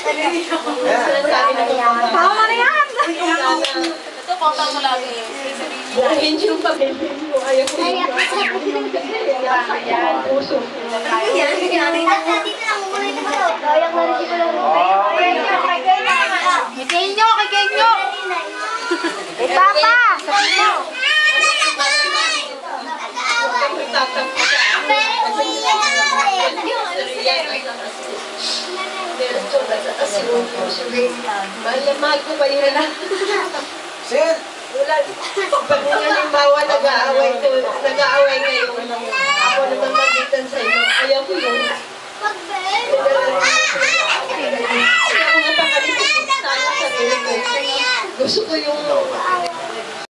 Tama na yan! Ito, kontak mo lagi. Bukuhin yung pamilya mo. Ayaw ko yung puso. Yan, dito lang muna ito malo. Kayang narinig ko lang. Kay Kenyo, kay Kenyo! Kay Papa! Sabi mo! Mahal ko pa yun na. Sir! Wala. Pag halimbawa nag-aaway ngayon, ako naman magitan sa inyo. Ayaw ko yun. Gusto ko yung